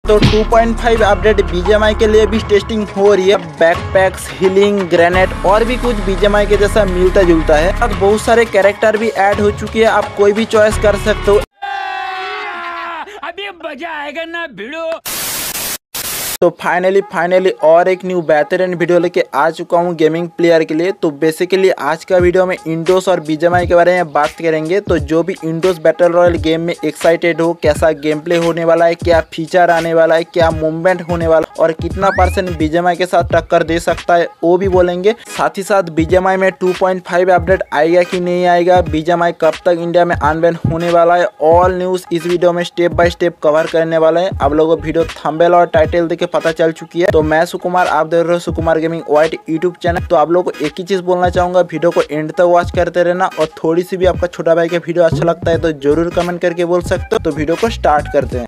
तो 2.5 update BGMI के लिए भी टेस्टिंग हो रही है। बैकपैक्स, हीलिंग, ग्रेनेड और भी कुछ बीजीएमआई के जैसा मिलता जुलता है। अब बहुत सारे कैरेक्टर भी ऐड हो चुकी है, आप कोई भी चॉइस कर सकते हो। अभी मजा आएगा ना भिड़ो। तो फाइनली और एक न्यू बेहतरीन वीडियो लेके आ चुका हूँ गेमिंग प्लेयर के लिए। तो बेसिकली आज का वीडियो में इंडोस और बीजीएमआई के बारे में बात करेंगे। तो जो भी इंडोस बैटल रॉयल गेम में एक्साइटेड हो, कैसा गेम प्ले होने वाला है, क्या फीचर आने वाला है, क्या मूवमेंट होने वाला है और कितना % बीजीएमआई के साथ टक्कर दे सकता है वो भी बोलेंगे। साथ ही साथ बीजीएमआई में 2.5 अपडेट आएगा कि नहीं आएगा, बीजीएमआई कब तक इंडिया में अनबैन होने वाला है, ऑल न्यूज इस वीडियो में स्टेप बाय स्टेप कवर करने वाला है। आप लोगों को वीडियो थंबनेल और टाइटल देख पता चल चुकी है। तो मैं सुकुमार, आप देख रहे हो Sukumar gaming white YouTube channel. तो आप लोगों को एक ही चीज बोलना चाहूंगा, वीडियो को एंड तक वॉच करते रहना और थोड़ी सी भी आपका छोटा भाई का वीडियो अच्छा लगता है तो जरूर कमेंट करके बोल सकते हो। तो वीडियो को स्टार्ट करते हैं।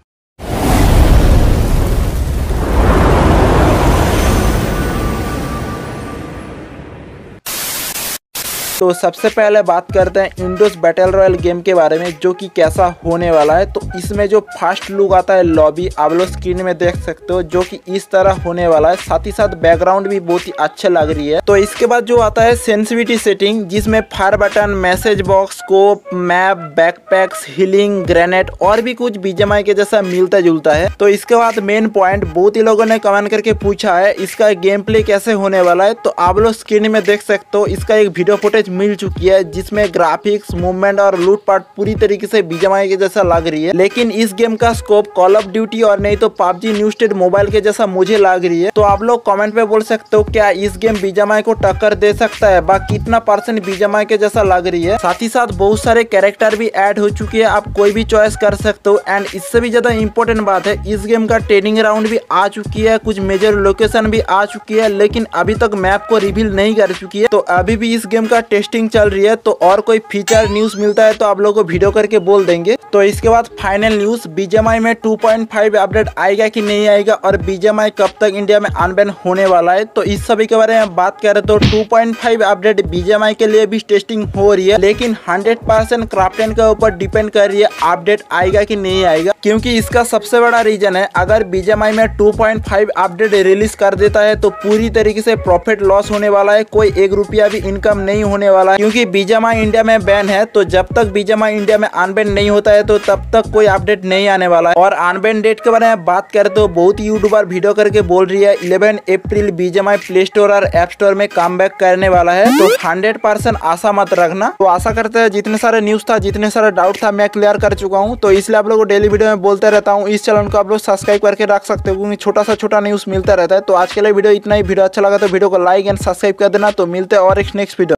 तो सबसे पहले बात करते हैं इंडोस बैटल रॉयल गेम के बारे में, जो कि कैसा होने वाला है। तो इसमें जो फर्स्ट लुक आता है लॉबी, आप लोग स्क्रीन में देख सकते हो, जो कि इस तरह होने वाला है। साथ ही साथ बैकग्राउंड भी बहुत ही अच्छा लग रही है। तो इसके बाद जो आता है सेंसिटिविटी सेटिंग, जिसमें fire button, message box, scope, map, backpacks, healing, grenade और भी कुछ बीजीएमआई के जैसा मिलता जुलता है। तो इसके बाद मेन पॉइंट, बहुत ही लोगों ने कमेंट करके पूछा है इसका गेम प्ले कैसे होने वाला है। तो आप लोग स्क्रीन में देख सकते हो, इसका एक वीडियो फुटेज मिल चुकी है, जिसमें ग्राफिक्स, मूवमेंट और लूट पार्ट पूरी तरीके से बीजीएमआई के जैसा लग रही है। लेकिन इस गेम का स्कोप कॉल ऑफ ड्यूटी और नहीं तो पबजी न्यू स्टेट मोबाइल के जैसा मुझे लग रही है। तो आप लोग कमेंट पे बोल सकते हो क्या इस गेम बीजीएमआई को टक्कर दे सकता है, बाकी कितना % बीजीएमआई के जैसा लग रही है। साथ ही साथ बहुत सारे कैरेक्टर भी ऐड हो चुके हैं, आप कोई भी चॉइस कर सकते हो। एंड इससे भी ज्यादा इंपॉर्टेंट बात है, इस गेम का ट्रेनिंग राउंड भी आ चुकी है, कुछ मेजर लोकेशन भी आ चुकी है, लेकिन अभी तक मैप को रिवील नहीं कर चुकी है। तो अभी भी इस गेम का टेस्टिंग चल रही है। तो और कोई फीचर न्यूज मिलता है तो आप लोगों को वीडियो करके बोल देंगे। तो इसके बाद फाइनल न्यूज, बीजीएमआई में 2.5 अपडेट आएगा कि नहीं आएगा और बीजीएमआई कब तक इंडिया में अनबैन होने वाला है। तो इस सभी के बारे में बात करें तो 2.5 अपडेट बीजीएमआई के लिए भी टेस्टिंग हो रही है, लेकिन 100% क्राफ्टन के ऊपर डिपेंड कर रही है अपडेट आएगा कि नहीं आएगा। क्योंकि इसका सबसे बड़ा रीजन है, अगर बीजीएमआई में 2.5 अपडेट रिलीज कर देता है तो पूरी तरीके से प्रॉफिट लॉस होने वाला है, कोई 1 रुपया भी इनकम नहीं होने वाला है। क्योंकि बीजीएमआई इंडिया में बैन है, तो जब तक बीजीएमआई इंडिया में अनबैन नहीं होता है तो तब तक कोई अपडेट नहीं आने वाला है। और अनबैन डेट के बारे में बात करें तो बहुत यूट्यूबर वीडियो करके बोल रही है 11 अप्रैल बीजीएमआई प्ले स्टोर और ऐप स्टोर में कमबैक करने वाला है। तो 100% आशा मत रखना। तो आशा करते हैं जितने सारे न्यूज था, जितने सारे डाउट था, मैं क्लियर कर चुका हूँ। तो इसलिए आप लोगों को डेली वीडियो में बोलते रहता हूँ, इस चैनल को आप लोग सब्सक्राइब करके रख सकते हो, क्योंकि छोटा सा छोटा न्यूज मिलता रहता है। तो आज के लिए वीडियो इतना ही। वीडियो अच्छा लगा तो वीडियो को लाइक एंड सब्सक्राइब कर देना। तो मिलते हैं और एक नेक्स्ट वीडियो।